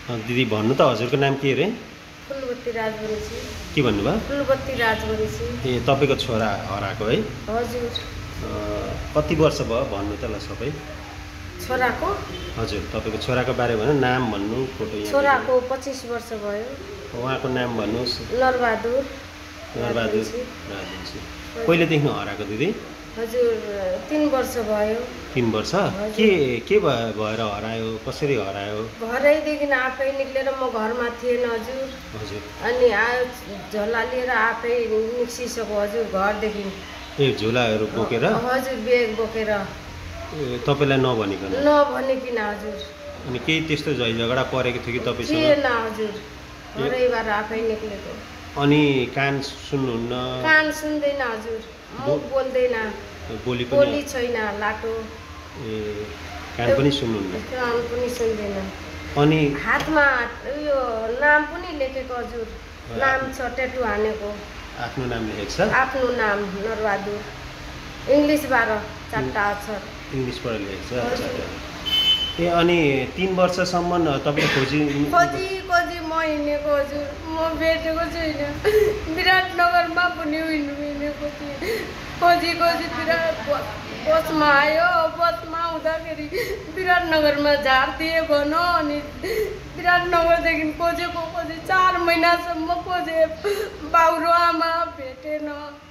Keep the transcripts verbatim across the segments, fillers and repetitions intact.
दिदी भन्नु त हजुरको नाम के रे? फुलबत्ती राजवंशी। के भन्नुभयो? फुलबत्ती राजवंशी। ए तपाईको छोरा हराएको है? हजुर। कति वर्ष भयो भन्नु त ल सबै? छोराको? हजुर तपाईको छोराको बारे भन्नु, नाम भन्नु, फोटो यहाँ। छोराको पच्चीस वर्ष भयो। उहाँको नाम भन्नुस्। नरबहादुर नरबहादुर राजवंशी। कहिलेदेखि हराएको दिदी? हजुर तीन वर्ष भयो। तीन वर्ष? के के भएर हरायो, कसरी हरायो? घरैदेखि आफै निक्लेर, म घरमा थिएन हजुर। हजुर। अनि आयो झोला लिएर आफै निस्किसक्यो हजुर घरदेखि। ए झोलाहरू बोकेर? हजुर बेग बोकेर। ए तपाईलाई नभनिकन? नभनिकन हजुर। अनि केही त्यस्तो झै झगडा परेको थियो कि तपाईँसँग? थिएन हजुर, घरैबाट आफै निक्लेको। अनि कान सुन्नुहुन्न? कान सुन्दैन हजुर, मुख बोल्दैन, बोली पनि बोली छैन, लाटो। ए कान पनि सुन्नुहुन्न? कान पनि सुन्दैन। अनि हातमा उयो नाम पनि लेखेको हजुर, नाम छ ट्याटु हानेको। आफ्नो नाम लेखेको छ? आफ्नो नाम नरबहादुर। इङ्ग्लिसबाट चारवटा अक्षर। इङ्ग्लिसबाट लेखेको छ। ए अनि तीन वर्षसम्म तपाईले खोजी खोजी खोजी म हिँडेको हजुर, म भेटेको छैन। विराटनगरमा पनि हिँडेको थिएँ, खोजी खोजी विराट बसमा आयो। बसमा आउँदाखेरि विराटनगरमा झार्दिए भनौँ। अनि विराटनगरदेखि खोजेको खोजी चार महिनासम्म खोजे, बाउरो आमा भेटेन।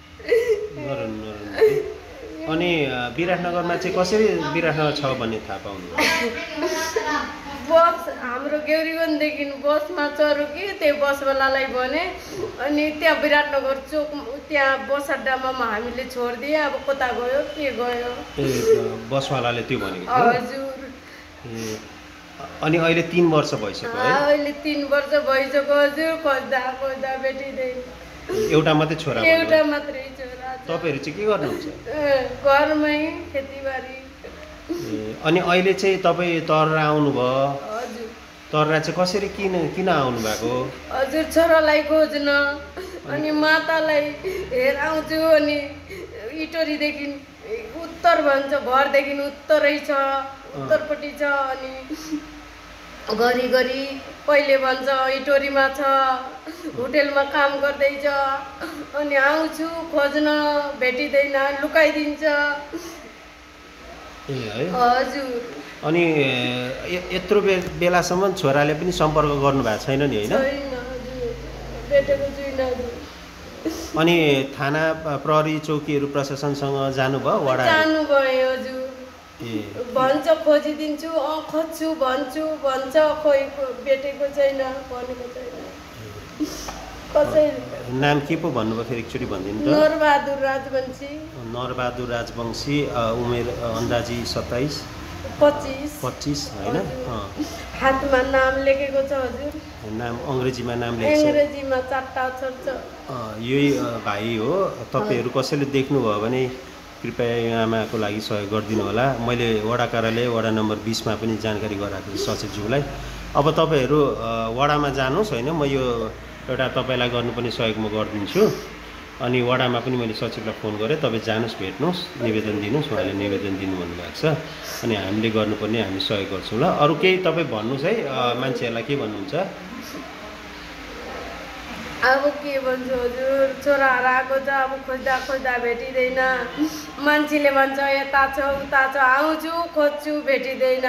अनि विराटनगरमा चाहिँ कसरी विराटनगर छ भन्ने थाहा पाउनु? बस हाम्रो गेउरीगञ्जदेखि बसमा चढ्यो कि त्यही बसवालालाई भने, अनि त्यहाँ विराटनगर चोक त्यहाँ बस अड्डामा हामीले छोडिदिए। अब कता गयो के गयो? ए बसवालाले त्यो भनेको? हजुर। ए अनि अहिले तीन वर्ष भइसक्यो है? अहिले तीन वर्ष भइसक्यो हजुर, खोज्दा खोज्दा भेटिँदैन। एउटा मात्रै छोरा? एउटा मात्रै छोरा। तपाईहरु चाहिँ के गर्नुहुन्छ? घरमै खेतीबारी। अनि अहिले चाहिँ तपाईँ तरहर आउनुभयो? हजुर। तरहर चाहिँ कसरी किन किन आउनु भएको? हजुर छोरालाई खोज्न, अनि मातालाई हेर आउँछु। अनि इटहरीदेखि उत्तर भन्छ, घरदेखि उत्तरै छ, उत्तरपट्टि छ। अनि घरिघरि पहिले भन्छ इटहरीमा छ, होटेलमा काम गर्दैछ। अनि आउँछु खोज्न, भेटिँदैन, लुकाइदिन्छ। ए है? हजुर। अनि यत्रो बेलासम्म छोराले पनि सम्पर्क गर्नु भएको छैन नि? होइन छैन हजुर, भेटेको छुइनँ हजुर। अनि थाना प्रहरी चौकीहरू प्रशासनसँग जानुभयो? वडा जानुभयो हजुर। भन्छ खोजिदिन्छु, अँ खोज्छु भन्छु भन्छ, खोइ भेटेको छैन, भनेको छैन। कसै नाम के पो भन्नुभयो फेरि एकचोटि भनिदिनु त? नरबहादुर राजवंशी। नरबहादुर राजवंशी। उमेर अन्दाजी सत्ताइस पच्चिस पच्चिस होइन? हातमा नाम लेखेको छ हजुर। नाम अङ्ग्रेजीमा नाम लेखेको छ? अङ्ग्रेजीमा चारवटा अक्षर छ। यही भाइ हो। तपाईँहरू कसैले देख्नुभयो भने कृपया यो आमाको लागि सहयोग गरिदिनु होला। मैले वडा कार्यालय वडा नम्बर बिसमा पनि जानकारी गराएको छु सचिवज्यूलाई। अब तपाईँहरू वडामा जानुहोस् होइन, म यो एउटा तपाईँलाई गर्नुपर्ने सहयोग म गरिदिन्छु। अनि वडामा पनि मैले सचिवलाई फोन गरेँ, तपाईँ जानुहोस्, भेट्नुहोस्, निवेदन दिनुहोस्। उहाँले निवेदन दिनु भन्नुभएको छ। अनि हामीले गर्नुपर्ने हामी सहयोग गर्छौँ ल। अरू केही तपाईँ भन्नुहोस् है, मान्छेहरूलाई के भन्नुहुन्छ? अब के भन्छु हजुर, छोरा हराएको छ, अब खोज्दा खोज्दा भेटिँदैन। मान्छेले भन्छ यता छ उता छ, आउँछु खोज्छु भेटिँदैन।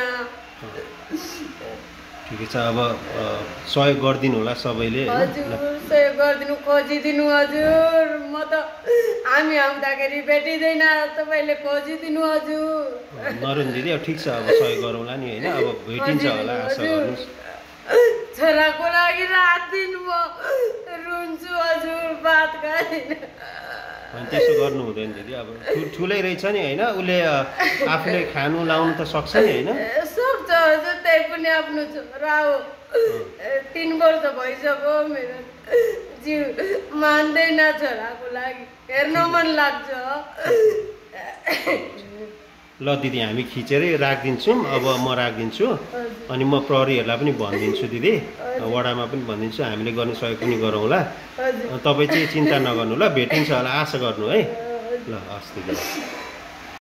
ठिकै छ, अब सहयोग गरिदिनु होला सबैले। हजुर सहयोग गरिदिनु, खोजिदिनु हजुर। म त हामी आउँदाखेरि भेटिँदैन, तपाईँले खोजिदिनु हजुर। नरुन दिदी अब ठिक छ, अब सहयोग गरौँला नि होइन, अब भेटिन्छ होला, आशा गर्नुहोस्। छोराको लागि रात दिन म रुन्छु हजुर, बात खाँदैन। अनि त्यसो गर्नु हुँदैन दिदी, अब ठुलै रहेछ नि होइन, उसले आफूले खानु लाउनु त सक्छ नि होइन? सक्छ हजुर, त्यही पनि आफ्नो छोरा हो। तिन वर्ष भइसक्यो, मेरो जिउ मान्दैन छोराको लागि, हेर्न मन लाग्छ। ल दिदी हामी खिचेरै राखिदिन्छौँ, अब म राखिदिन्छु। अनि म प्रहरीहरूलाई पनि भनिदिन्छु दिदी, वडामा पनि भनिदिन्छु, हामीले गर्ने सहयोग पनि गरौँला। तपाईँ चाहिँ चिन्ता नगर्नु ल, भेटिन्छ होला, आशा गर्नु है। ल हस् दिदी।